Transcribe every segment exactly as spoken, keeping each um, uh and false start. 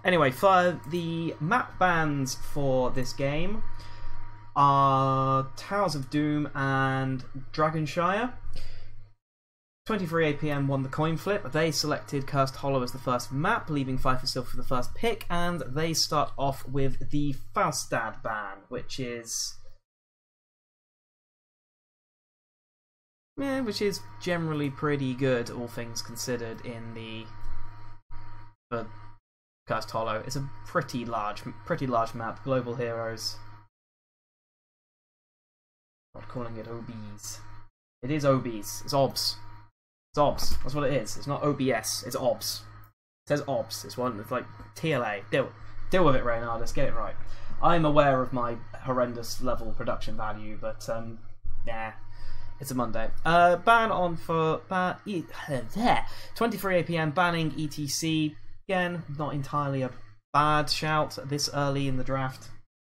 Anyway, for the map bans for this game are Towers of Doom and Dragonshire. twenty-three A P M won the coin flip. They selected Cursed Hollow as the first map, leaving Five for Silver for the first pick, and they start off with the Falstad ban, which is... yeah, which is generally pretty good, all things considered, in the... the Cursed Hollow. It's a pretty large, pretty large map. Global Heroes. Not calling it O Bs. It is O Bs. It's O B S. It's O B S. That's what it is. It's not O B S. It's O B S. It says O B S. It's one. It's like T L A. Deal, deal with it, Reynard. Let's get it right. I'm aware of my horrendous level production value, but um, yeah, it's a Monday. Uh, ban on for ban. E there. twenty-three A P M banning E T C. Again, not entirely a bad shout this early in the draft.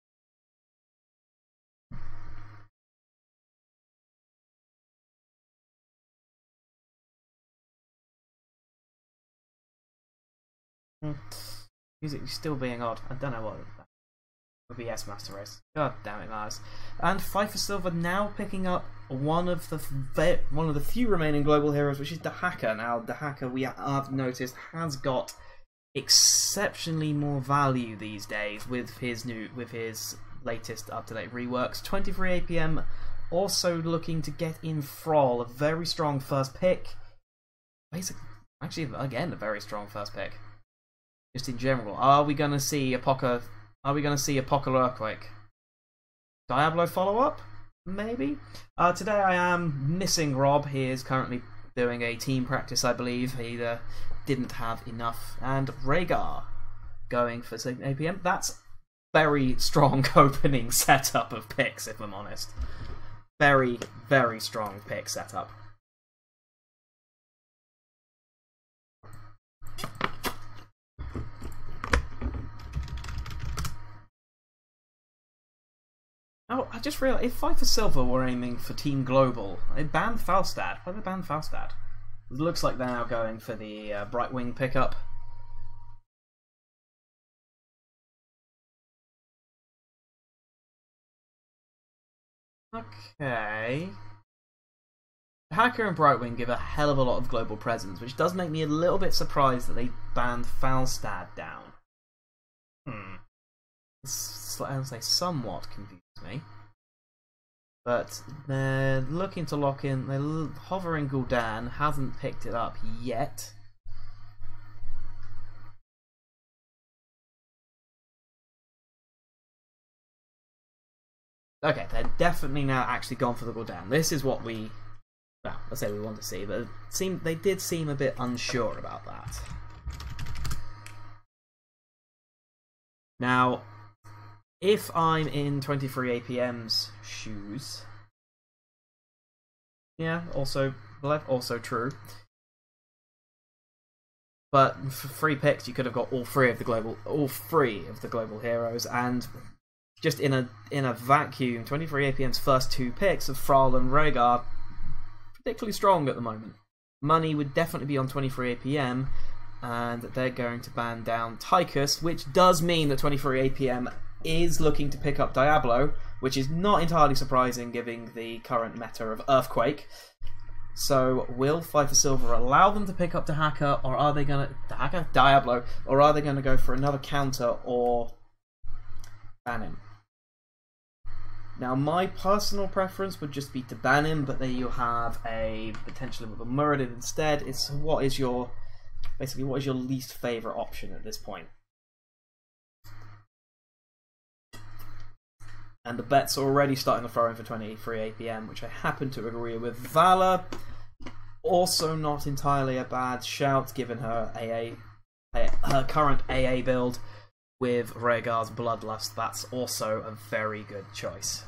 Hmm. Music still being odd. I don't know what. O B S Master Race. God damn it, Mars. And Five for Silver now picking up one of the one of the few remaining global heroes, which is Dahaka. Now, Dahaka, we have noticed, has got exceptionally more value these days with his new with his latest up-to-date reworks. twenty-three A P M also looking to get in Thrall, a very strong first pick. Basically, actually, again, a very strong first pick. Just in general, are we going to see Apoca? Are we going to see Apoca Earthquake? Diablo follow-up? Maybe. Uh, today I am missing Rob. He is currently doing a team practice, I believe. He uh, didn't have enough. And Rhaegar going for seven A P M. That's very strong opening setup of picks, if I'm honest. Very, very strong pick setup. Oh, I just realised, if Five for Silver were aiming for Team Global, they banned Falstad. Why did they ban Falstad? It looks like they're now going for the uh, Brightwing pickup. Okay. Hacker and Brightwing give a hell of a lot of global presence, which does make me a little bit surprised that they banned Falstad down. Hmm. I would say somewhat confused me. But they're looking to lock in. They're hovering Gul'dan, hasn't picked it up yet. Okay, they're definitely now actually gone for the Gul'dan. This is what we, well, let's say we want to see, but it seemed, they did seem a bit unsure about that. Now, if I'm in twenty-three A P M's shoes, yeah, also also true. But for three picks, you could have got all three of the global, all three of the global heroes, and just in a in a vacuum, twenty-three A P M's first two picks of Thrall and Rhaegar, particularly strong at the moment. Money would definitely be on twenty-three A P M, and they're going to ban down Tychus, which does mean that twenty-three A P M is looking to pick up Diablo, which is not entirely surprising given the current meta of Earthquake. So, will Five for Silver allow them to pick up Dahaka, or are they going to... Dahaka? Diablo, or are they going to go for another counter or ban him? Now, my personal preference would just be to ban him, but then you'll have a potentially with a Muradin instead. It's what is your... Basically, what is your least favourite option at this point? And the bet's already starting to throw in for twenty-three A P M, which I happen to agree with. Vala, also not entirely a bad shout, given her A A, her current A A build with Rhaegar's Bloodlust. That's also a very good choice.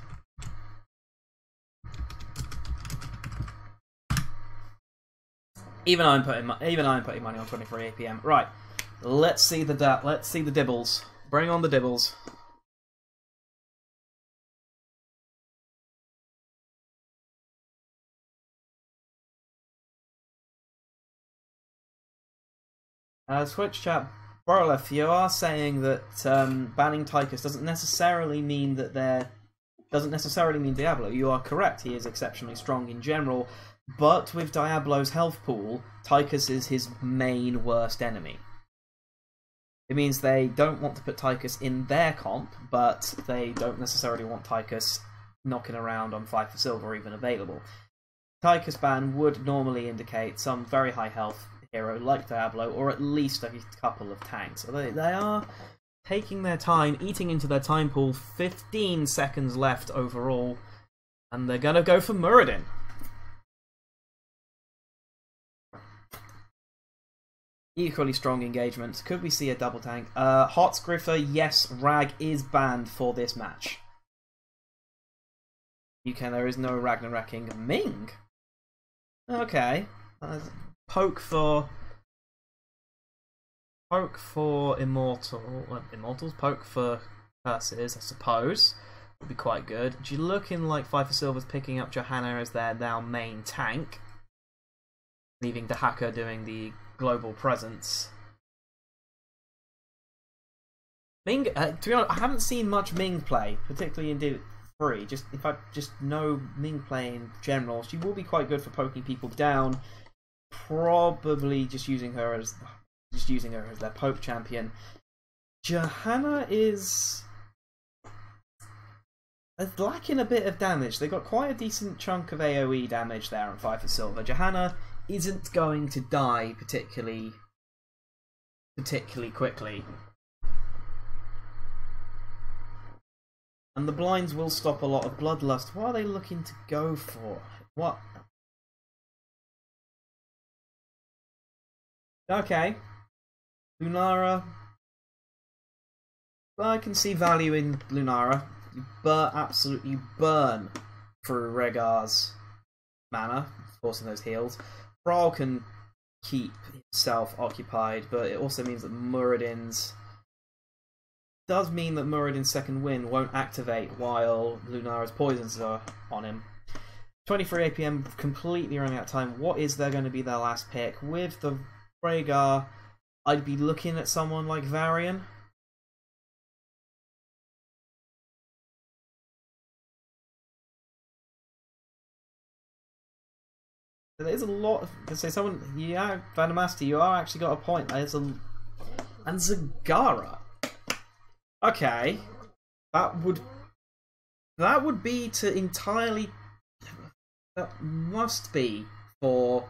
Even I'm putting even I'm putting money on twenty-three A P M. Right, let's see the da let's see the dibbles. Bring on the dibbles. Uh, Twitch chat Borolef, you are saying that um, banning Tychus doesn't necessarily mean that they're doesn't necessarily mean Diablo. You are correct. He is exceptionally strong in general, but with Diablo's health pool, Tychus is his main worst enemy. It means they don't want to put Tychus in their comp, but they don't necessarily want Tychus knocking around on five for silver even available. Tychus ban would normally indicate some very high health hero like Diablo, or at least a couple of tanks. So they, they are taking their time, eating into their time pool. fifteen seconds left overall, and they're going to go for Muradin. Equally strong engagement. Could we see a double tank? Uh, Hotsgriffer, yes, Rag is banned for this match. You can, there is no Ragnareking. Ming? Okay. Uh, poke for... Poke for Immortal... Well, Immortals? Poke for Curses, I suppose. Would be quite good. Do you looking like five for Silver's picking up Johanna as their now main tank? Leaving Dahaka doing the global presence. Ming, uh, to be honest, I haven't seen much Ming play, particularly in Div three. Just if I just know Ming play in general, she will be quite good for poking people down. Probably just using her as just using her as their poke champion. Johanna is lacking a bit of damage. They got quite a decent chunk of AoE damage there on five for Silver. Johanna isn't going to die particularly particularly quickly. And the blinds will stop a lot of bloodlust. What are they looking to go for? What? Okay. Lunara. I can see value in Lunara. You bur absolutely burn through Rehgar's mana, forcing those heals. Thrall can keep himself occupied, but it also means that Muradin's does mean that Muradin's second win won't activate while Lunara's poisons are on him. twenty-three A P M completely running out of time. What is there going to be their last pick? With the Rehgar, I'd be looking at someone like Varian. There's a lot of, to say someone, yeah, Vanamaster, you are actually got a point. There's a, and Zagara. Okay, that would, that would be to entirely, that must be for,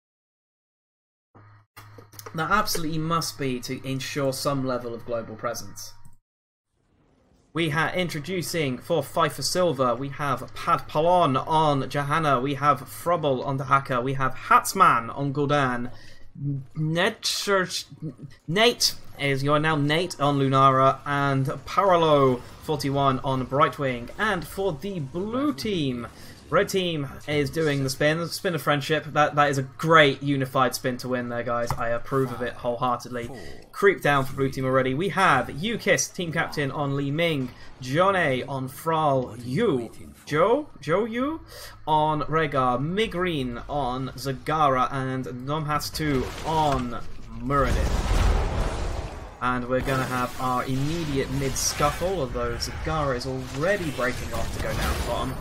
that absolutely must be to ensure some level of global presence. We have introducing for five for Silver, we have Pad Palon on Johanna, we have Frubble on Dahaka, we have Hatsman on Gul'dan, Nate, Nate is you are now Nate on Lunara, and Paralo forty-one on Brightwing. And for the blue team, red team is doing the spin, spin of friendship. That that is a great unified spin to win there, guys. I approve of it wholeheartedly. Creep down for blue team already. We have Yukiss, team captain on Li Ming, Jone on Thrall, Yu, Joe, Joe Yu on Rehgar, Migreen on Zagara, and Nomhas two on Muradin. And we're going to have our immediate mid scuffle, although Zagara is already breaking off to go down bottom.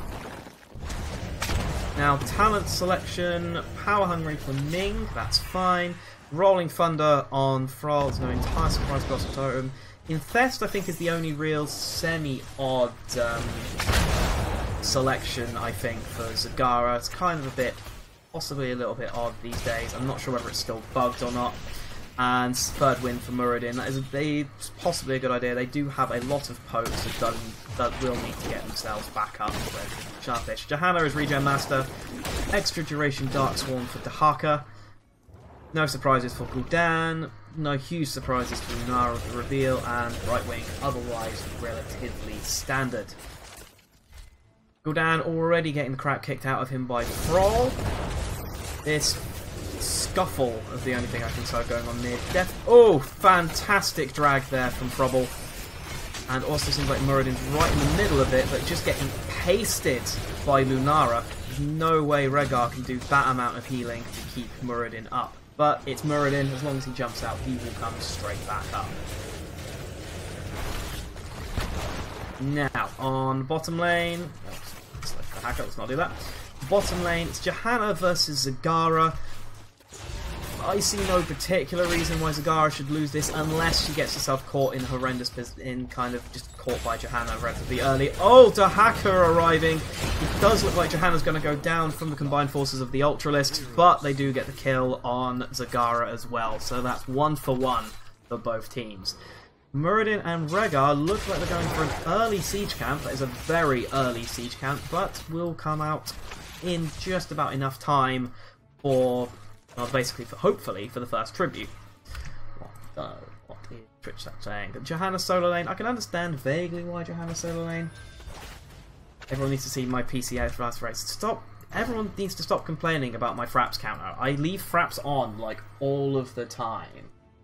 Now, talent selection, Power Hungry for Ming, that's fine. Rolling Thunder on Thrall, there's no entire surprise cross totem. Infest, I think, is the only real semi-odd um, selection, I think, for Zagara. It's kind of a bit, possibly a little bit odd these days. I'm not sure whether it's still bugged or not. And third win for Muradin. That is a, they, possibly a good idea. They do have a lot of pokes that, done, that will need to get themselves back up with Sharpish. Johanna is Regen Master. Extra duration Darksworn for Dahaka. No surprises for Gul'dan. No huge surprises for Lunara with the reveal. And Brightwing, otherwise relatively standard. Gul'dan already getting the crap kicked out of him by Thrall. This scuffle is the only thing I can start going on near death. Oh, fantastic drag there from Frubble. And also seems like Muradin's right in the middle of it, but just getting pasted by Lunara. There's no way Rehgar can do that amount of healing to keep Muradin up. but it's Muradin. As long as he jumps out, he will come straight back up. Now, on bottom lane... Let's let the hacker, let's not do that. Bottom lane, it's Johanna versus Zagara. I see no particular reason why Zagara should lose this unless she gets herself caught in horrendous, in kind of just caught by Johanna relatively early. Oh, Dahaka arriving. It does look like Johanna's going to go down from the combined forces of the Ultralisk, but they do get the kill on Zagara as well. So that's one for one for both teams. Muradin and Rehgar look like they're going for an early siege camp. That is a very early siege camp, but will come out in just about enough time for, well, basically, for, hopefully, for the first tribute. What, uh, what is Twitch saying? Johanna solo lane. I can understand vaguely why Johanna solo lane. Everyone needs to see my P C out last race. Stop. Everyone needs to stop complaining about my fraps counter. I leave fraps on like all of the time.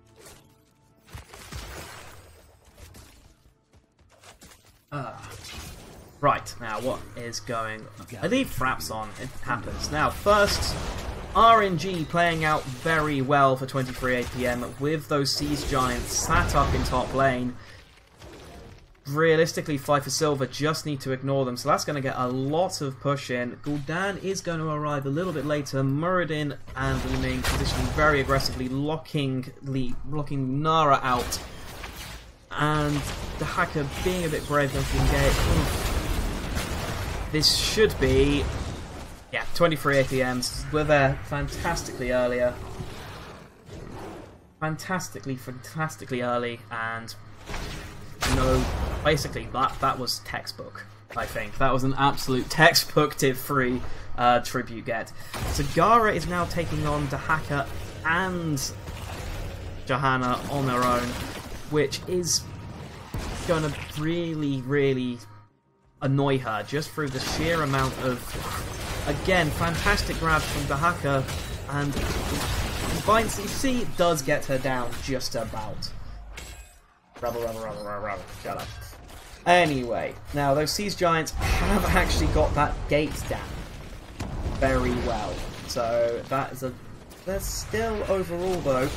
Uh, right, now what is going on? I leave fraps on, it happens. Now, first, R N G playing out very well for twenty-three A P M with those Siege Giants sat up in top lane. Realistically, Five for Silver just need to ignore them, so that's going to get a lot of push in. Gul'dan is going to arrive a little bit later. Muradin and Li Ming positioning very aggressively, locking, Li, locking Nara out. And the hacker being a bit brave enough to engage. This should be, yeah, twenty-three A P Ms. We're there fantastically earlier. Fantastically, fantastically early, and no, basically that that was textbook. I think that was an absolute textbook Div three uh, tribute get. Zagara is now taking on Dahaka and Johanna on their own, which is going to really, really annoy her just through the sheer amount of, again, fantastic grabs from Dahaka, and combined C C does get her down just about. Rebel, rebel, rebel, rebel, rebel. Shut up. Anyway, now those Siege Giants have actually got that gate down very well. So that is a... There's still overall, though,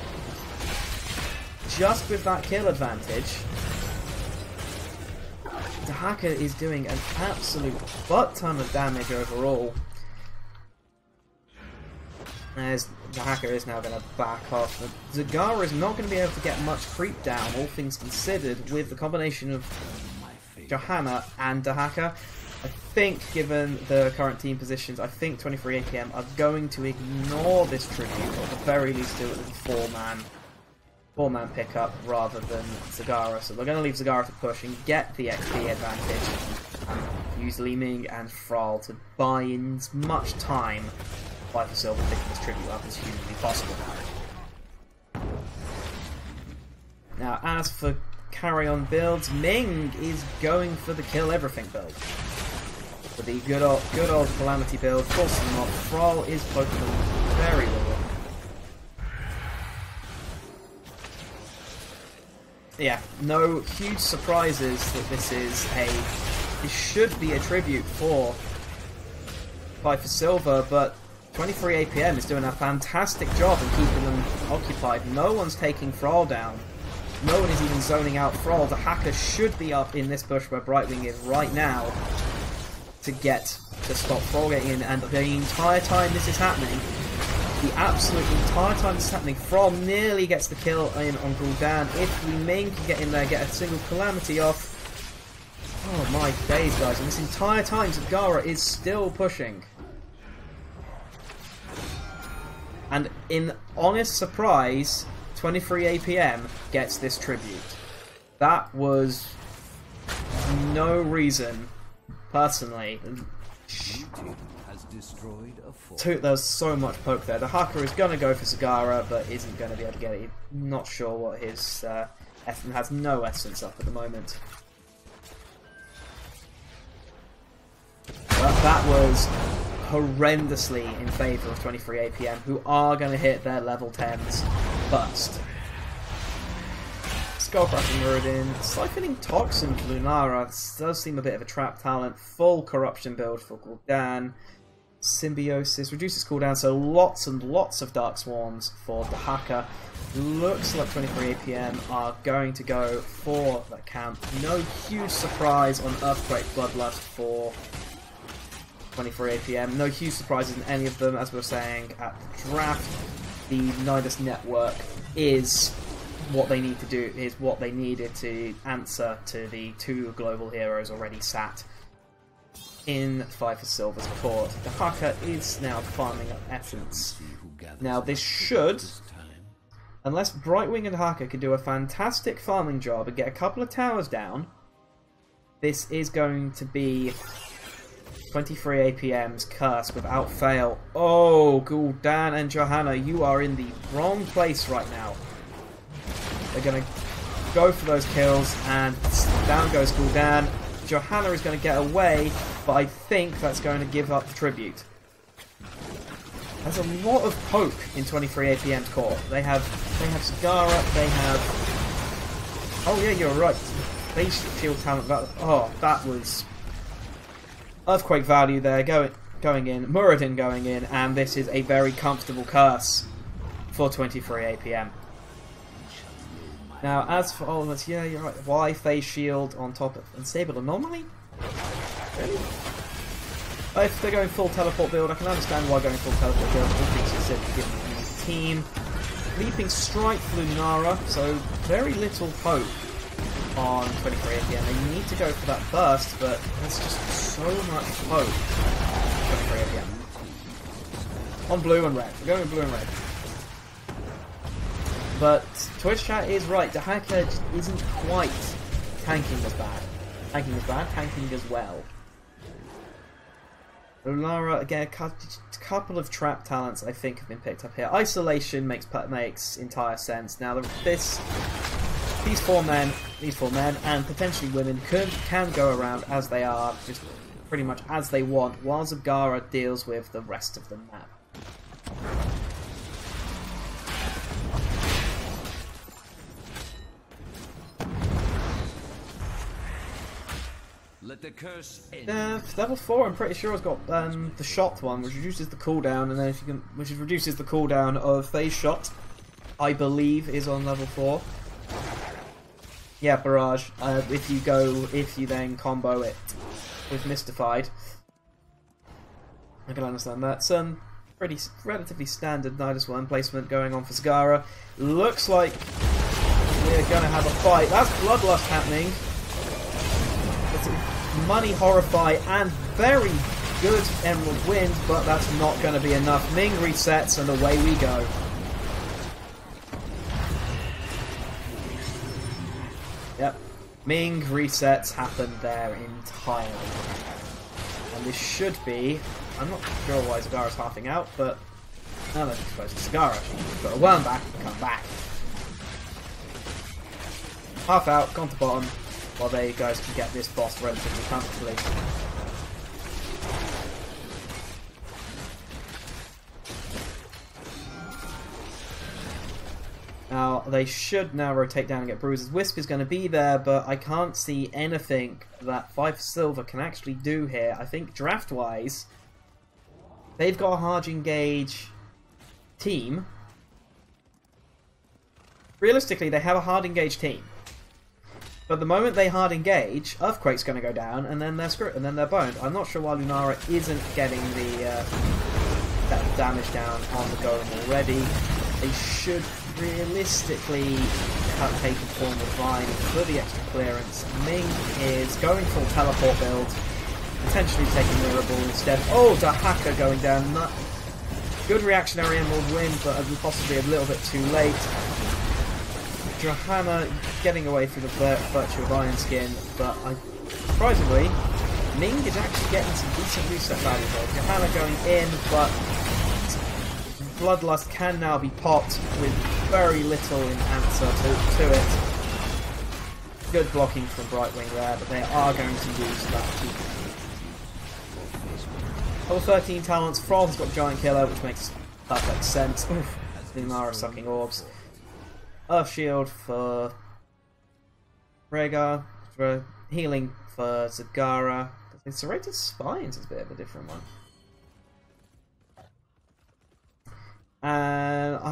just with that kill advantage, Dahaka is doing an absolute butt ton of damage overall. As Dahaka is now going to back off. Zagara is not going to be able to get much creep down, all things considered, with the combination of Johanna and Dahaka. I think, given the current team positions, I think twenty-three A P M are going to ignore this tribute, or at the very least do it with a four-man four-man pickup rather than Zagara. So they're going to leave Zagara to push and get the X P advantage, and use Li Ming and Thrall to buy in as much time Five for Silver picking this tribute up as humanly possible. Now, as for carry-on builds, Ming is going for the kill everything build. For the good old, good old Calamity build, forcing them off. Thrall is poking them very well. Yeah, no huge surprises that this is a... This should be a tribute for Five for Silver, but twenty-three A P M is doing a fantastic job in keeping them occupied. No one's taking Thrall down. No one is even zoning out Thrall. The hacker should be up in this bush where Brightwing is right now to get to stop Thrall getting in, and the entire time this is happening, the absolute entire time this is happening, Thrall nearly gets the kill in on Gul'dan. If Li Ming can get in there, get a single Calamity off. Oh my days, guys, and this entire time Zagara is still pushing. And in honest surprise, twenty-three A P M gets this tribute. That was no reason, personally. There was so much poke there. The Hacker is going to go for Zagara, but isn't going to be able to get it. Not sure what his... Uh, Ethan has no essence up at the moment. But that was horrendously in favour of twenty-three A P M, who are going to hit their level tens first. Skullcracking Muradin, Siphoning Toxin for Lunara does seem a bit of a trap talent. Full corruption build for Gul'dan. Symbiosis reduces cooldown, so lots and lots of Dark Swarms for Dahaka. Looks like twenty-three A P M are going to go for that camp. No huge surprise on Earthquake Bloodlust for twenty-three A P M. No huge surprises in any of them. As we were saying at the draft, the Nidus network is what they need to do, is what they needed to answer to the two global heroes already sat in Five for Silver's court. Dahaka is now farming up Essence. Now this should, unless Brightwing and Dahaka can do a fantastic farming job and get a couple of towers down, this is going to be twenty-three A P M's curse without fail. Oh, Gul'dan and Johanna, you are in the wrong place right now. They're going to go for those kills, and down goes Gul'dan. Johanna is going to get away, but I think that's going to give up the tribute. There's a lot of poke in twenty-three A P M's core. They have they have Zagara, they have... Oh yeah, you're right. Face shield talent. That, oh, that was Earthquake value there going going in, Muradin going in, and this is a very comfortable curse for twenty-three A P M. Now, as for all of us, yeah, you're right. Why Phase Shield on top of Unstable Anomaly? Really? If they're going full teleport build, I can understand why going full teleport build. All things considered, given the team. Leaping Strike for Lunara, so very little poke on twenty-three A P M. They need to go for that burst, but there's just so much poke on twenty-three A P M. On blue and red. We're going blue and red. But Twitch chat is right. Dahaka just isn't quite tanking as bad. Tanking as bad, tanking as well. Lunara, again, a couple of trap talents I think have been picked up here. Isolation makes makes entire sense. Now, this, these four men, these four men, and potentially women can can go around as they are, just pretty much as they want, while Zagara deals with the rest of the map. Let the curse end. Uh, level four, I'm pretty sure, has got um, the shot one, which reduces the cooldown, and then if you can, which reduces the cooldown of phase shot. I believe is on level four. Yeah, barrage. Uh, if you go, if you then combo it with Mystified, I can understand that. Some pretty relatively standard Nidus one placement going on for Zagara. Looks like we're gonna have a fight. That's Bloodlust happening. Money Horrify and very good Emerald Wind, but that's not going to be enough. Ming resets and away we go. Yep, Ming resets happen there entirely. And this should be, I'm not sure why Zagara's halving out, but now they're exposed to Zagara. Got a worm back and come back. Half out, gone to bottom. While they guys can get this boss relatively comfortably. Now, they should now rotate down and get bruises. Wisp is going to be there, but I can't see anything that Five for Silver can actually do here. I think draft-wise, they've got a hard engage team. Realistically, they have a hard engage team. But the moment they hard engage, Earthquake's going to go down, and then they're screwed, and then they're boned. I'm not sure why Lunara isn't getting the uh, that damage down on the golem already. They should realistically have taken form of Vine for the extra clearance. Ming is going full teleport build, potentially taking Mirror Ball instead. Oh, Dahaka going down. Not good reactionary Emerald Wind, but possibly a little bit too late. Johanna getting away through the virtue of Iron Skin, but I, surprisingly, Ming is actually getting some decent reset value here. Johanna going in, but Bloodlust can now be popped with very little in answer to, to it. Good blocking from Brightwing there, but they are going to use that. Level thirteen talents, Froth has got Giant Killer, which makes perfect sense. Oof, Lunara sucking orbs. Earth Shield for Rhaegar, for healing for Zagara. Serrated Spines is a bit of a different one.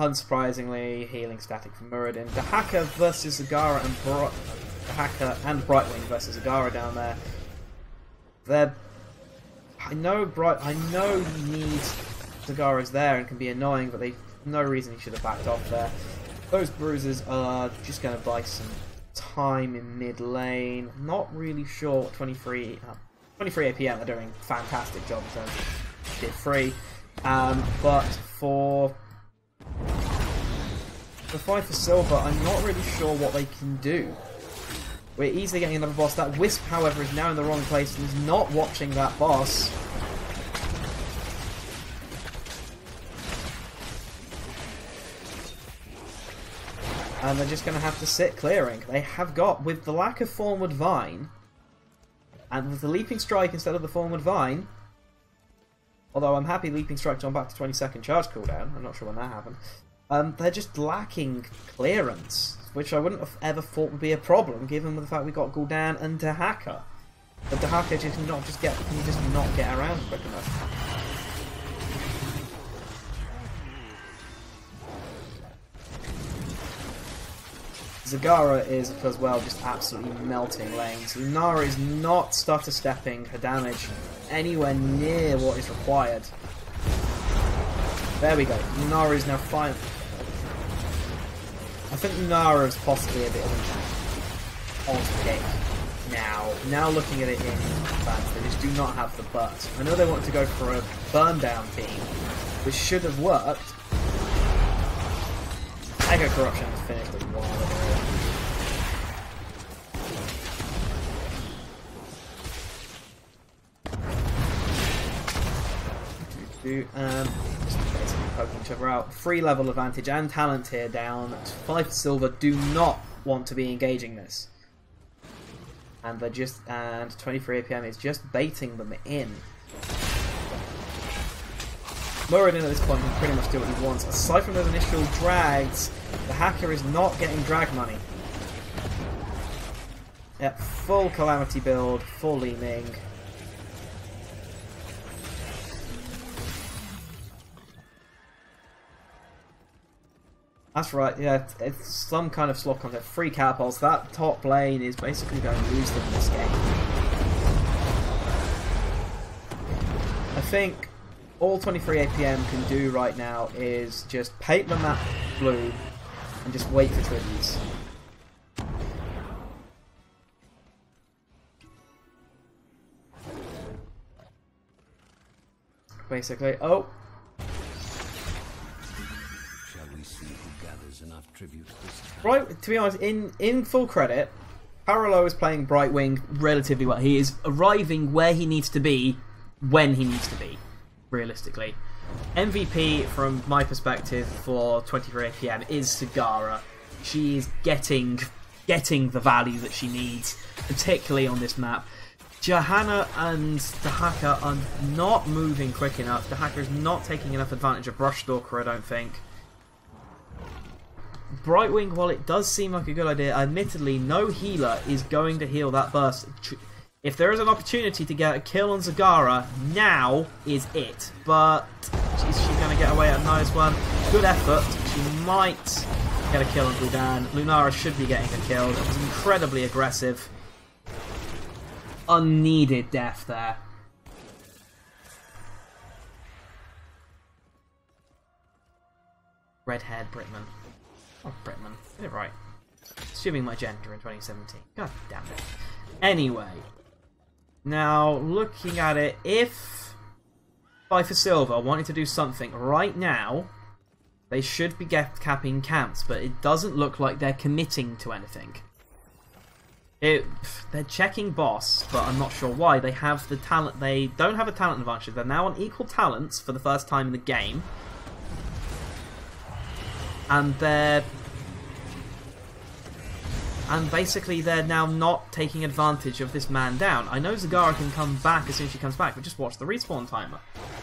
unsurprisingly, healing static from Muradin. Dahaka versus Zagara and Bri Dahaka and Brightwing versus Zagara down there. They're... I know Bright. I know he needs Zagara's there and can be annoying, but they no reason he should have backed off there. Those bruises are just going to buy some time in mid lane. Not really sure what twenty-three, uh, twenty-three A P M are doing a fantastic job in terms of tier three. Um, but for the fight for silver, I'm not really sure what they can do. We're easily getting another boss. That Wisp, however, is now in the wrong place and is not watching that boss. And they're just going to have to sit clearing. They have got, with the lack of Forward Vine, and with the Leaping Strike instead of the Forward Vine, although I'm happy Leaping Strike's on back to twenty second charge cooldown, I'm not sure when that happened, um, they're just lacking clearance, which I wouldn't have ever thought would be a problem, given the fact we got Gul'dan and Dahaka. But Dahaka just not just get can just not get around quick enough. Zagara is, as well, just absolutely melting lanes. Lunara is not stutter stepping her damage anywhere near what is required. There we go. Lunara is now fine. I think Lunara is possibly a bit of an odd pick now. Now looking at it in advance, they just do not have the butt. I know they want to go for a burn down team, which should have worked. Mega Corruption is finished a while ago. Um, just basically poking each other out. Free level advantage and talent tier down. Five silver do not want to be engaging this, and they're just and twenty-three A P M is just baiting them in. Muradin at this point can pretty much do what he wants. Aside from those initial drags, the hacker is not getting drag money. Yep, full Calamity build, full leaning. That's right, yeah, it's some kind of slot content. Free catapults. That top lane is basically going to lose them in this game. I think all twenty-three A P M can do right now is just paint the map blue and just wait for tributes. Basically, oh. Enough tribute this time. Right, to be honest, in, in full credit, Paralo is playing Brightwing relatively well. He is arriving where he needs to be, when he needs to be, realistically. M V P, from my perspective, for twenty-three A P M is Zagara. She is getting, getting the value that she needs, particularly on this map. Johanna and Dahaka are not moving quick enough. Dahaka is not taking enough advantage of Brushstalker, I don't think. Brightwing, while it does seem like a good idea, admittedly, no healer is going to heal that burst. If there is an opportunity to get a kill on Zagara, now is it. But is she going to get away at a nice one? Good effort. She might get a kill on Gul'dan. Lunara should be getting a kill. It was incredibly aggressive. Unneeded death there. Red-haired Britman. Oh, Britman. Get it right. Assuming my gender in twenty seventeen. God damn it. Anyway. Now, looking at it, if Five for Silver wanted to do something right now, they should be get capping camps, but it doesn't look like they're committing to anything. It, they're checking boss, but I'm not sure why. They have the talent. They don't have a talent advantage. They're now on equal talents for the first time in the game. And they're... And basically they're now not taking advantage of this man down. I know Zagara can come back as soon as she comes back, but just watch the respawn timer.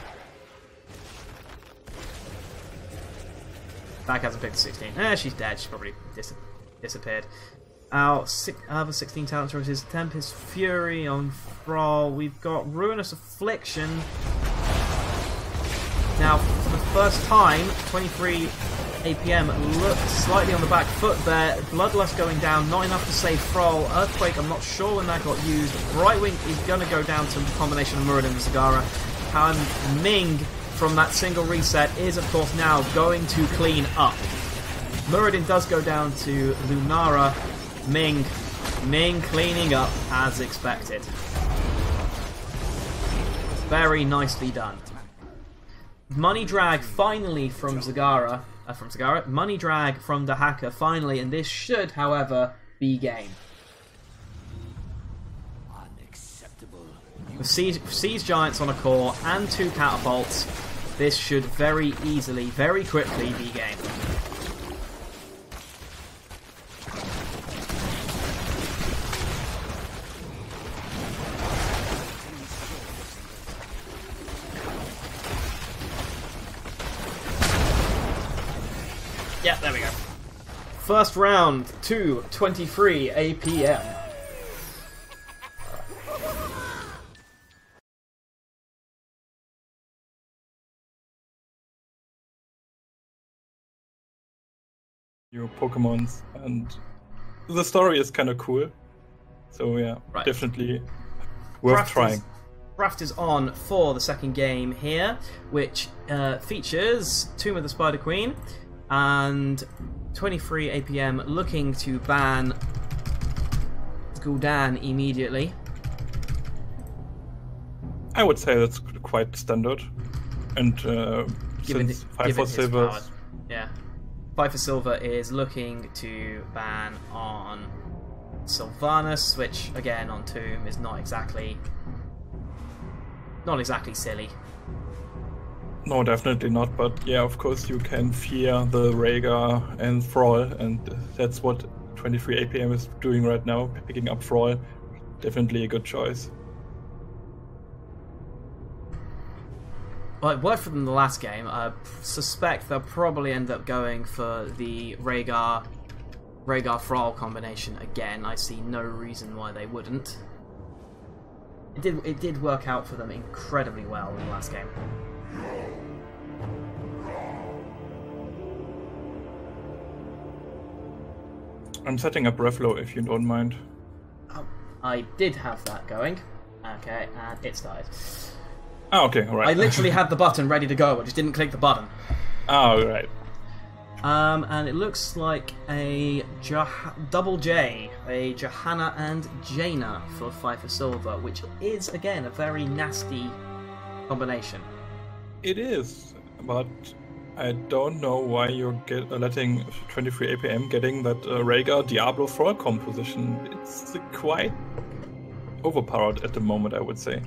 Back hasn't picked sixteen. Eh, she's dead. She's probably dis disappeared. Our six, other sixteen talent choices. Tempest Fury on Thrall. We've got Ruinous Affliction. Now, for the first time, twenty-three A P M look slightly on the back foot there. Bloodlust going down, not enough to save Thrall. Earthquake, I'm not sure when that got used. Brightwing is going to go down to the combination of Muradin and Zagara. And Ming, from that single reset, is of course now going to clean up. Muradin does go down to Lunara. Ming, Ming cleaning up as expected. Very nicely done. Money drag finally from Zagara. Uh, from Zagara. Money drag from Dahaka finally, and this should, however, be game. Unacceptable. With siege, siege giants on a core and two catapults, this should very easily, very quickly be game. Yeah, there we go. First round, two twenty-three A P M. New Pokemons, and the story is kind of cool. So yeah, right. Definitely worth Draft trying. Is, draft is on for the second game here, which uh, features Tomb of the Spider Queen. And twenty-three A P M looking to ban Gul'dan immediately. I would say that's quite standard. And uh, given since it, five for silver, yeah, five for silver is looking to ban on Sylvanas, which again on Tomb is not exactly not exactly silly. No, definitely not, but yeah, of course you can fear the Rhaegar and Thrall, and that's what twenty-three A P M is doing right now, picking up Thrall. Definitely a good choice. Well, it worked for them the last game. I suspect they'll probably end up going for the Rhaegar, Rhaegar Thrall combination again. I see no reason why they wouldn't. It did, it did work out for them incredibly well in the last game. I'm setting up Reflow if you don't mind. Oh, I did have that going. Okay, and it started. Oh, okay, alright. I literally had the button ready to go, I just didn't click the button. Oh, right. Um, and it looks like a Jah double J, a Johanna and Jaina for five for silver, which is, again, a very nasty combination. It is, but I don't know why you're get, uh, letting twenty-three A P M getting that uh, Rhaegar Diablo Thrall composition. It's uh, quite overpowered at the moment, I would say.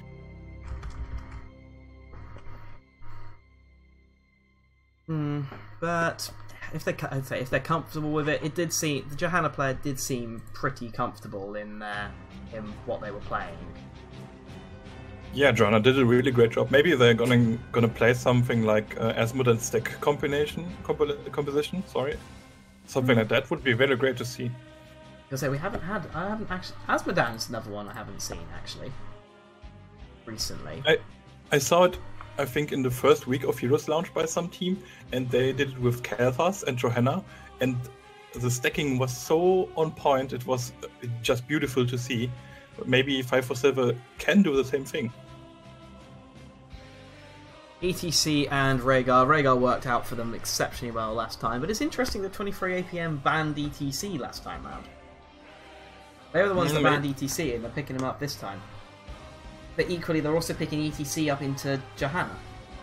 Hmm, but if they I'd say if they're comfortable with it, it did seem the Johanna player did seem pretty comfortable in their in what they were playing. Yeah, Johanna did a really great job. Maybe they're gonna gonna play something like uh, Asmodee stack combination comp composition. Sorry, something like that would be very great to see. Because say we haven't had I haven't actually Asmodan's another one I haven't seen actually recently. I I saw it. I think in the first week of Heroes launch by some team, and they did it with Kael'thas and Johanna, and the stacking was so on point. It was just beautiful to see. Maybe five for silver can do the same thing. E T C and Rhaegar. Rhaegar worked out for them exceptionally well last time, but it's interesting that twenty-three A P M banned E T C last time round. They were the ones mm, that banned E T C, and they're picking them up this time. But equally, they're also picking E T C up into Johanna.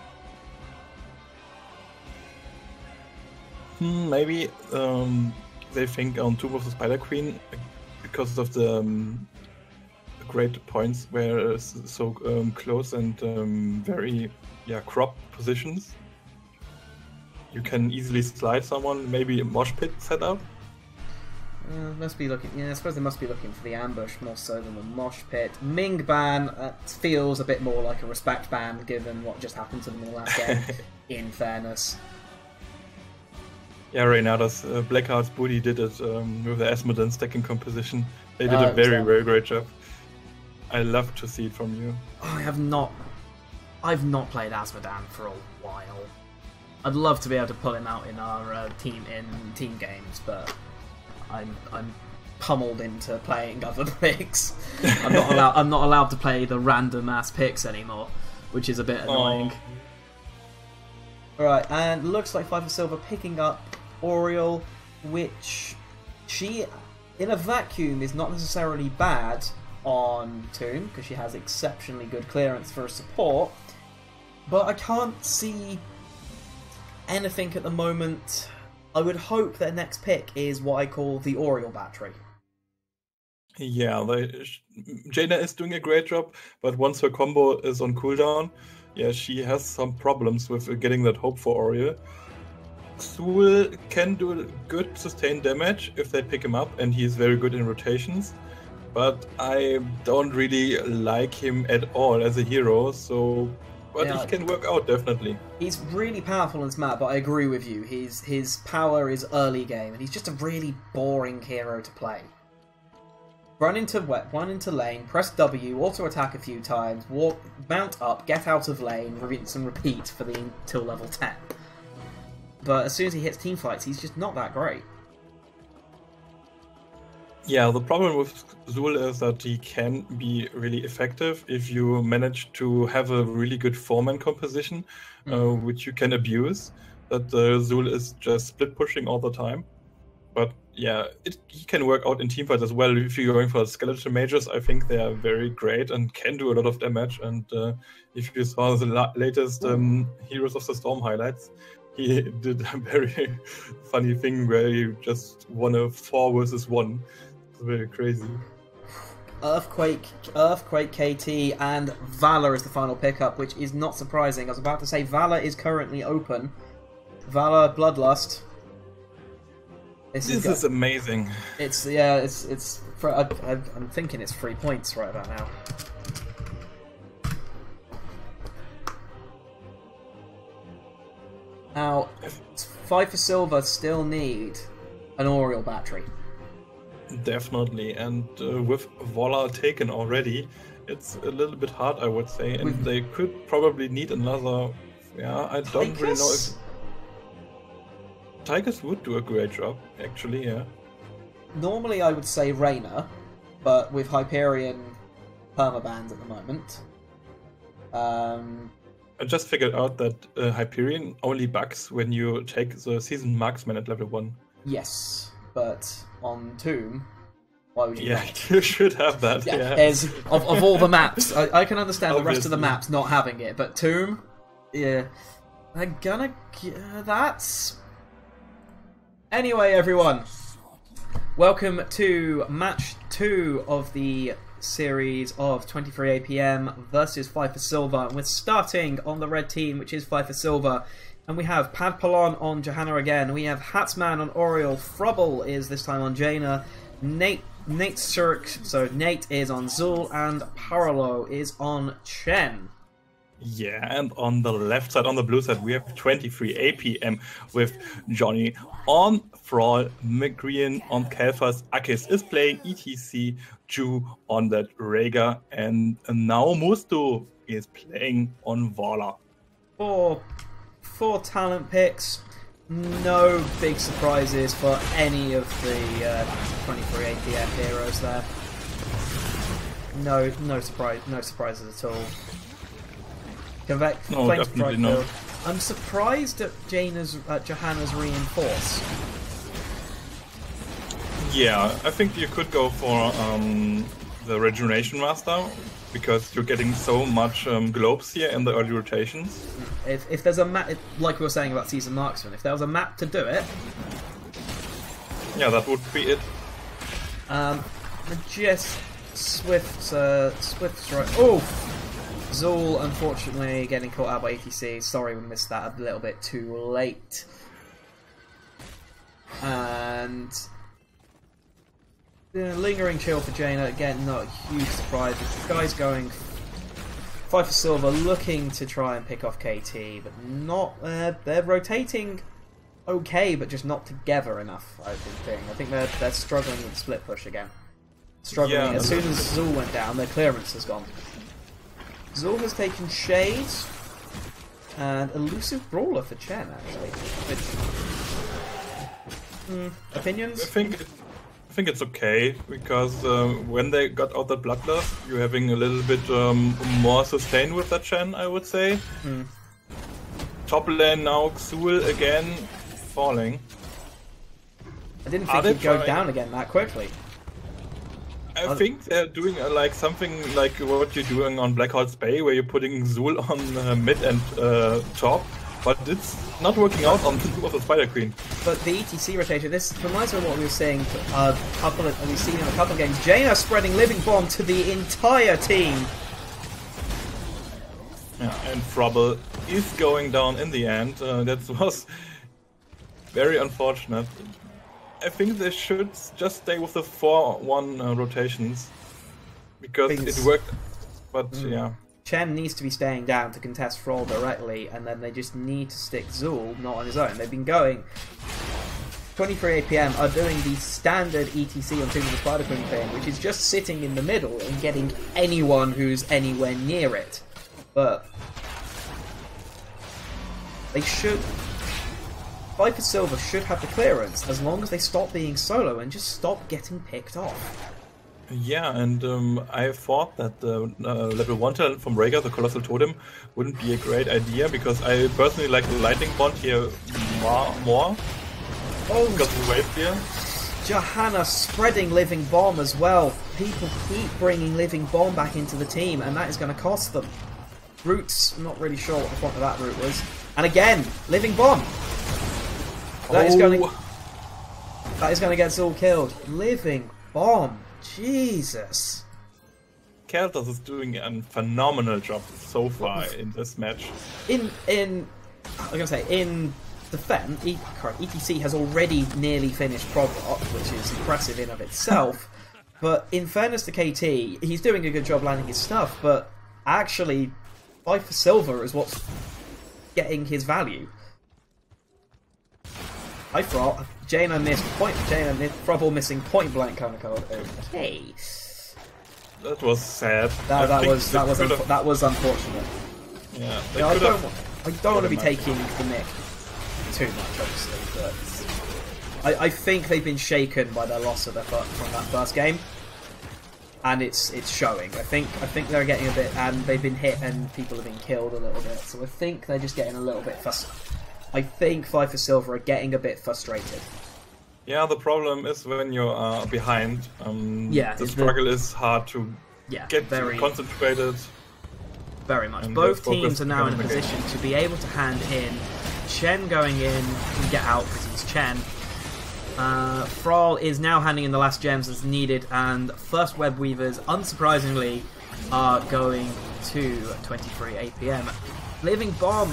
Hmm, maybe um, they think on Tomb of the Spider Queen, because of the um, great points where it's so um, close and um, very yeah crop positions. You can easily slide someone, maybe a mosh pit setup. Uh, must be looking. Yeah, I suppose they must be looking for the ambush more so than the mosh pit. Ming ban uh, feels a bit more like a respect ban, given what just happened to them in the last game. In fairness. Yeah, Reynada's uh, Blackheart's Booty did it um, with the Asmodee stacking composition. They did uh, a very, very great job. I love to see it from you. Oh, I have not. I've not played Asmodee for a while. I'd love to be able to pull him out in our uh, team in team games, but I'm I'm pummeled into playing other picks. I'm not allowed. I'm not allowed to play the random ass picks anymore, which is a bit annoying. Oh. Right, and looks like Five for Silver picking up Oriole, which she, in a vacuum, is not necessarily bad on Tomb, because she has exceptionally good clearance for a support, but I can't see anything at the moment. I would hope their next pick is what I call the Oriole battery. Yeah, they, Jaina is doing a great job, but once her combo is on cooldown, yeah, she has some problems with getting that hope for Oriole. Zul can do good sustained damage if they pick him up, and he is very good in rotations. But I don't really like him at all as a hero, so... But Yeah. he can work out, definitely. He's really powerful on this map, but I agree with you. His, his power is early game, and he's just a really boring hero to play. Run into wet, run into lane, press W, auto attack a few times, walk, mount up, get out of lane, rinse and repeat for the until level ten. But as soon as he hits team fights, he's just not that great. Yeah, the problem with Zul is that he can be really effective if you manage to have a really good four-man composition, mm. uh, which you can abuse. That uh, Zul is just split pushing all the time. But yeah, it, he can work out in teamfights as well. If you're going for skeleton mages, I think they are very great and can do a lot of damage. And uh, if you saw the la latest um, Heroes of the Storm highlights, he did a very funny thing where he just won a four versus one. It's very crazy. Earthquake, Earthquake K T, and Valor is the final pickup, which is not surprising. I was about to say Valor is currently open. Valor Bloodlust. This, this is, is amazing. It's yeah, it's it's. For, I, I, I'm thinking it's three points right about now. Now, Five for Silver still need an Oriole battery. Definitely, and uh, with Vola taken already, it's a little bit hard, I would say, and with... they could probably need another. Yeah, I don't Tychus? really know if. Tychus would do a great job, actually, yeah. Normally I would say Reyna, but with Hyperion permabanned at the moment. Um, I just figured out that uh, Hyperion only bugs when you take the seasoned marksman at level one. Yes, but on Tomb, why would you Yeah, not? you should have that, yeah. yeah. There's, of, of all the maps, I, I can understand Obviously. the rest of the maps not having it, but Tomb, yeah, they're gonna... Uh, that's... Anyway, everyone, welcome to match two of the series of twenty-three A P M versus Five for Silver. And we're starting on the red team, which is Five for Silver. And we have Padpalon on Johanna again. We have Hatsman on Oriole. Frubble is this time on Jaina. Nate Nate Cirque, so Nate is on Zul, and Paralo is on Chen. Yeah, and on the left side, on the blue side, we have twenty-three A P M with Johnny on Thrall, McGreen on Kelfas, Akis is playing E T C, Ju on that Rhaegar, and now Musto is playing on Vola. Four, four talent picks, no big surprises for any of the uh, twenty-three A P M heroes there. No, no surprise, no surprises at all. Convect, no, definitely not. I'm surprised at Jaina's, uh, Johanna's reinforce. Yeah, I think you could go for um, the Regeneration Master, because you're getting so much um, globes here in the early rotations. If, if there's a map, like we were saying about Season Marksman, if there was a map to do it... Yeah, that would be it. Um, just Swift, uh, Swift strike. Oh! Zul, unfortunately, getting caught out by A T C. Sorry we missed that a little bit too late. And... Uh, lingering chill for Jaina. Again, not a huge surprise. The guy's going... Five for Silver, looking to try and pick off K T, but not... Uh, they're rotating okay, but just not together enough, I think. I think they're, they're struggling with split push again. Struggling. Yeah, as soon as Zul went down, their clearance has gone. Zul has taken Shades, and Elusive Brawler for Chen, actually. Which, mm, opinions? I think it, I think it's okay, because um, when they got out that Bloodlust, you're having a little bit um, more sustain with that Chen, I would say. Mm. Top lane now, Xul again falling. I didn't Are think he'd they go trying- down again that quickly. I Are- think they're doing uh, like something like what you're doing on Black Horse Bay, where you're putting Xul on uh, mid and uh, top, but it's not working out on the Tomb of the Spider Queen. But the E T C rotation, this reminds me of what we were saying a couple of, we've seen in a couple of games. Jaina spreading Living Bomb to the entire team. Yeah, and Frobble is going down in the end. Uh, that was very unfortunate. I think they should just stay with the four one uh, rotations, because Things- it worked, but yeah. Chen needs to be staying down to contest Thrall directly, and then they just need to stick Zul not on his own. They've been going twenty-three A P M are doing the standard E T C on Tomb of the Spider Queen thing, which is just sitting in the middle and getting anyone who's anywhere near it. But they should. Viper Silver should have the clearance as long as they stop being solo and just stop getting picked off. Yeah, and um, I thought that the uh, level one talent from Rhaegar, the Colossal Totem, wouldn't be a great idea, because I personally like the Lightning Bond here more, more Oh, because of the wave here. Johanna spreading Living Bomb as well. People keep bringing Living Bomb back into the team, and that is going to cost them. Roots, I'm not really sure what the point of that route was. And again, Living Bomb. That is going to that is going to get Zul killed. Living Bomb. Jesus. Keltas is doing a phenomenal job so far in this match. In in I'm gonna say in defense, E T C has already nearly finished Probrot, which is impressive in of itself. But in fairness to K T, he's doing a good job landing his stuff. But actually, Viper Silver is what's getting his value. I thought Jaina missed point. Jaina missed Frobble missing point blank kind of code. Okay, That was sad. that, I that think was they that was could've- unf that was unfortunate. Yeah, they Yeah, I could don't, have. I don't want to be put him taking the mick too much, obviously, but I, I think they've been shaken by their loss of their fir- from that first game, and it's it's showing. I think I think they're getting a bit, and they've been hit, and people have been killed a little bit. So I think they're just getting a little bit frustrated. I think Viper Silver are getting a bit frustrated. Yeah, the problem is when you are behind. Um, Yeah, the the- struggle is hard to Yeah, get very concentrated. very much. and Both they're teams focused are now in a on the game. position to be able to hand in. Chen going in can get out because he's Chen. Uh, Thrall is now handing in the last gems as needed, and first Web Weavers, unsurprisingly, are going to twenty-three A P M. Living Bomb.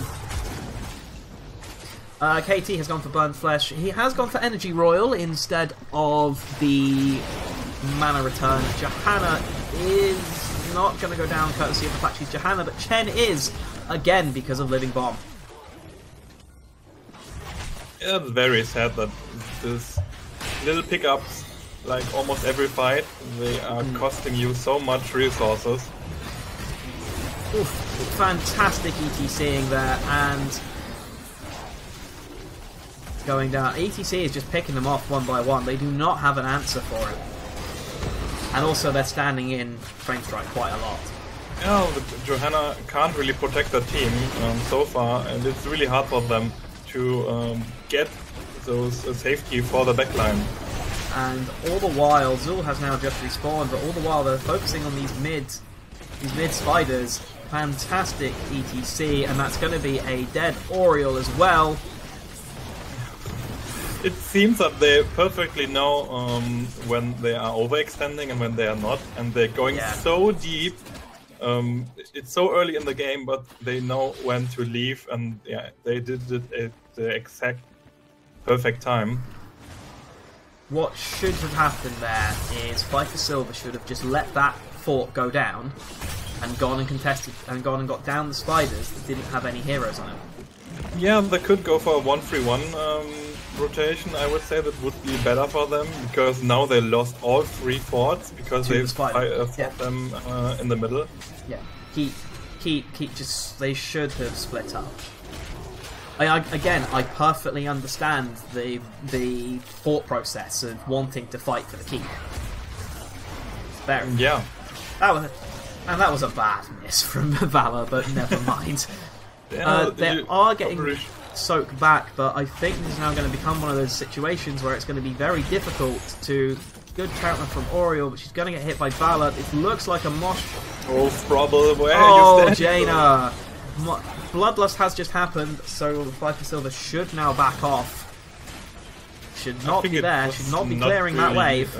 Uh, K T has gone for Burnt Flesh. He has gone for Energy Royal instead of the Mana Return. Johanna is not going to go down courtesy of the fact she's Johanna, but Chen is, again, because of Living Bomb. Yeah, it's very sad that this little pickups, like almost every fight, they are Hmm. costing you so much resources. Oof, fantastic ETCing there, and going down. E T C is just picking them off one by one. They do not have an answer for it. And also they're standing in Frame Strike quite a lot. Yeah, but Johanna can't really protect her team um, so far, and it's really hard for them to um, get those uh, safety for the backline. And all the while, Zul has now just respawned, but all the while they're focusing on these mid, these mid spiders. Fantastic E T C, and that's going to be a dead Oriole as well. It seems that they perfectly know um, when they are overextending and when they are not, and they're going Yeah. so deep. Um, it's so early in the game, but they know when to leave, and yeah, they did it at the exact perfect time. What should have happened there is Viper Silver should have just let that fort go down and gone and contested and gone and got down the spiders that didn't have any heroes on it. Yeah, they could go for a one three one um, rotation. I would say that would be better for them, because now they lost all three forts because To they the spider. fi- uh, fought Yeah. them uh, in the middle. Yeah, keep, keep, keep. Just they should have split up. I, I, again, I perfectly understand the the thought process of wanting to fight for the keep. There. Yeah. That was, and that was a bad miss from Valor, but never mind. Yeah, uh, they you- are getting soaked back, but I think this is now going to become one of those situations where it's going to be very difficult to... Good counter from Oriole, but she's going to get hit by Valor. It looks like a mosh... Oh, Frobble, where Oh, are you standing? Jaina! Mo- Bloodlust has just happened, so Viper Silver should now back off. Should I not think be it there, was should not be not clearing that really, wave. Uh,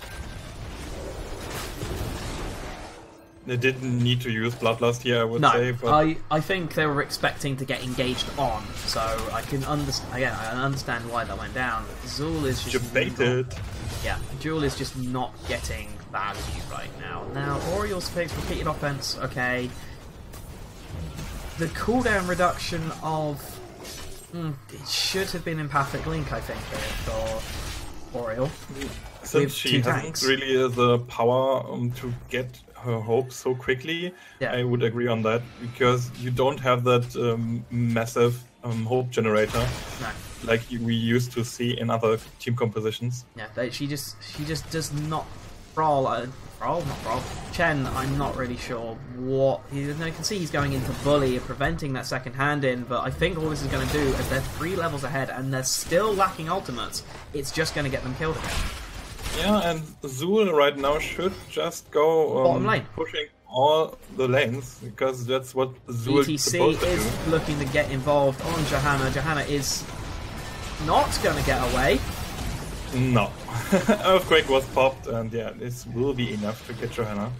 they didn't need to use Bloodlust here, I would No, say. But I, I think they were expecting to get engaged on, so I can understand. Again, I understand why that went down. Zool is just debated. not- yeah, Jewel is just not getting value right now. Now, Oriole's picks repeated offense. Okay, the cooldown reduction of mm, it should have been empathic link, I think, for Oriole. Since with she two hasn't tanks. really the power um, to get her hope so quickly, Yeah. I would agree on that, because you don't have that um, massive um, hope generator No. like we used to see in other team compositions. Yeah, they, she just she just does not Brawl. Uh, Brawl, not Brawl. Chen, I'm not really sure what he. You can see he's going into bully and preventing that second hand in, but I think all this is going to do, as they're three levels ahead and they're still lacking ultimates, it's just going to get them killed again. Yeah, and Zool right now should just go um, Bottom lane. pushing all the lanes, because that's what Zool E is T C supposed to is do. looking to get involved on Johanna. Johanna is not going to get away. No. Earthquake was popped, and yeah, this will be enough to get Johanna.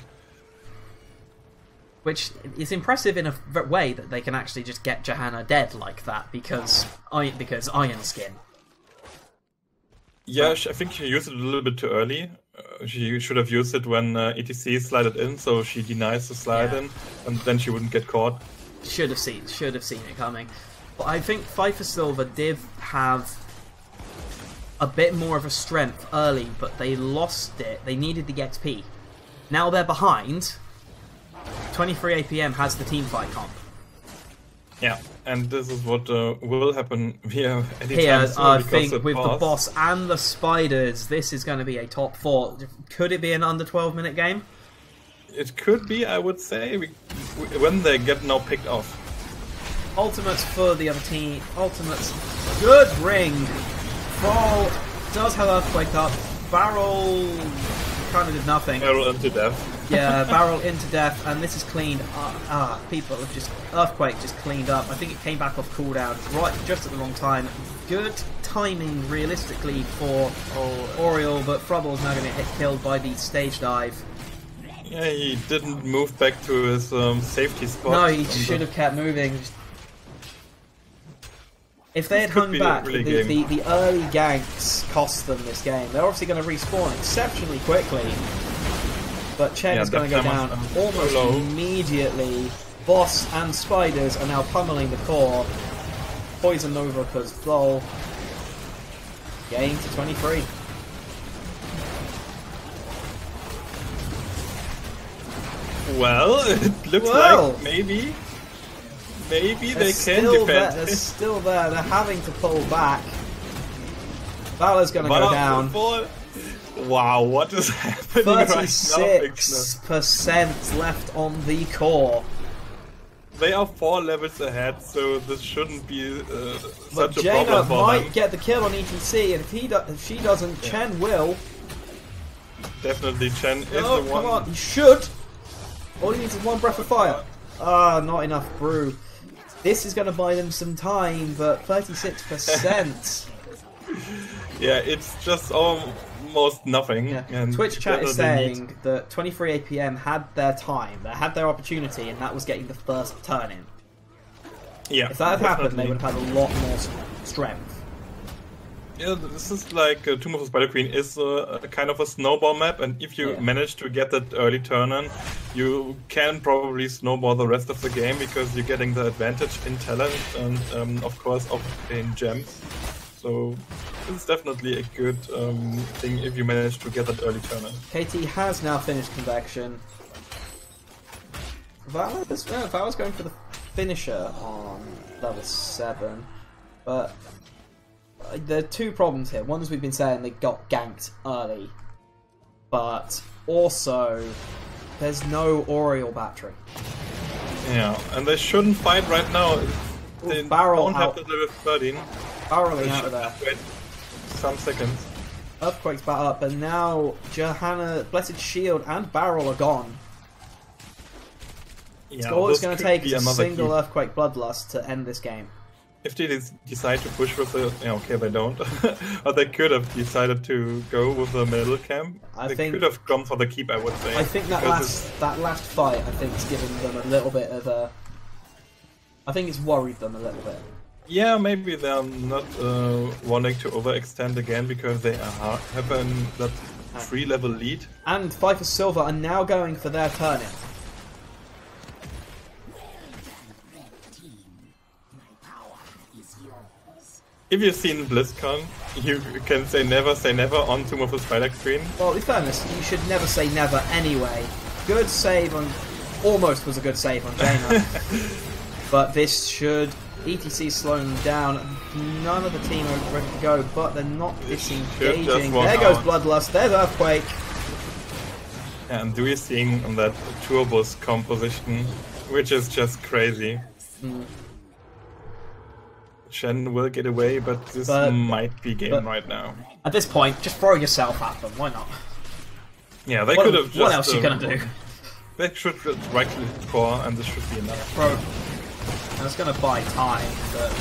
Which is impressive in a v- way that they can actually just get Johanna dead like that because I because Iron Skin. Yeah, sh- I think she used it a little bit too early. Uh, she should have used it when uh, E T C slided in, so she denies the slide Yeah. in, and then she wouldn't get caught. Should have seen should have seen it coming. But I think Pfeiffer Silver did have a bit more of a strength early, but they lost it. They needed the X P. Now they're behind. twenty-three A P M has the team fight comp. Yeah, and this is what uh, will happen via anytime Here, soon, I because think the with the boss- boss and the spiders, this is going to be a top four. Could it be an under twelve minute game? It could be, I would say, we, we- when they get now picked off. Ultimates for the other team. Ultimates. Good ring. Brawl does have Earthquake up. Barrel kind of did nothing. Arrow into death. Yeah, Barrel into death, and this is cleaned. Ah, ah, people have just Earthquake just cleaned up. I think it came back off cooldown right just at the wrong time. Good timing, realistically, for Oriole, but Frubble is now going to get killed by the stage dive. Yeah, he didn't move back to his um, safety spot. No, he on the- should have kept moving. If they had This could hung be a back, really the, the, game. the early ganks cost them this game. They're obviously going to respawn exceptionally quickly. But Chen Yeah, is going to go that down time was, um, almost so low. immediately. Boss and Spiders are now pummeling the core. Poison Nova because Thol. Getting to twenty-three. Well, it looks Well. like maybe, maybe They're they can still there. defend. They're still there. They're having to pull back. Valor's going to One go up, down. four. Wow, what is happening right now? thirty-six Ignis? percent left on the core. They are four levels ahead, so this shouldn't be uh, But such a Jaina problem for might them. get the kill on E T C, and if he do if she doesn't, Yeah. Chen will. Definitely Chen is Oh, the one. come on, he should. All he needs is one breath of fire. Ah, not enough brew. This is going to buy them some time, but thirty-six percent. Yeah, it's just almost nothing. Yeah. And Twitch chat is definitely saying need- that twenty-three A P M had their time, they had their opportunity, and that was getting the first turn in. yeah, If that had happened, they definitely. would have had a lot more s- strength. Yeah, this is like uh, Tomb of the Spider Queen is uh, a kind of a snowball map, and if you Yeah. manage to get that early turn in, you can probably snowball the rest of the game because you're getting the advantage in talent and, um, of course, of in gems. So it's definitely a good um, thing if you manage to get that early turn in. K T has now finished Convection. Valor's, yeah, Valor's going for the finisher on level seven. But uh, there are two problems here. One is we've been saying they got ganked early, but also there's no Oriole battery. Yeah, and they shouldn't fight right now. They Ooh, barrel don't out. have the level thirteen. Barreling They out of should there. wait some seconds. Earthquake's back up, and now Johanna, Blessed Shield, and Barrel are gone. Yeah, So all it's this going to could take be is a another single key. Earthquake Bloodlust to end this game. If they des- decide to push with the... Yeah, okay, they don't. But they could have decided to go with the middle camp. I they think- could have gone for the keep, I would say. I think that because last that last fight, I think, has given them a little bit of a. I think it's worried them a little bit. Yeah, maybe they're not uh, wanting to overextend again because they are, have an, that three level lead. And Five for Silver are now going for their turn in. If you've seen BlizzCon, you can say never say never on Tomb of the Spider Queen. Well, in fairness, you should never say never anyway. Good save on. Almost was a good save on Jaina. But this should. E T C slowing them down. None of the team are ready to go, but they're not disengaging. just walk There goes out. Bloodlust. There's Earthquake. And do you seeing on that Turbos composition, which is just crazy. Mm. Shen will get away, but this But- might be game but- right now. At this point, just throw yourself at them. Why not? Yeah, they What, could have just... what else are you um, gonna do? They should just right click core and this should be enough. Throw. And it's gonna buy time, but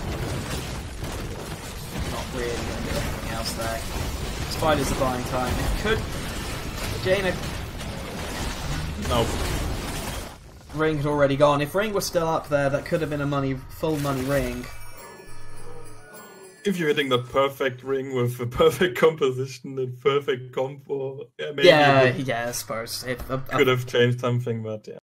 not really gonna do anything else there. Spiders are buying time. It could. Jaina. No. Ring had already gone. If Ring was still up there, that could have been a money, full money ring. If you're hitting the perfect ring with a perfect composition and perfect combo, yeah, maybe Yeah, it yeah, I suppose. If, uh, could have changed something, but yeah.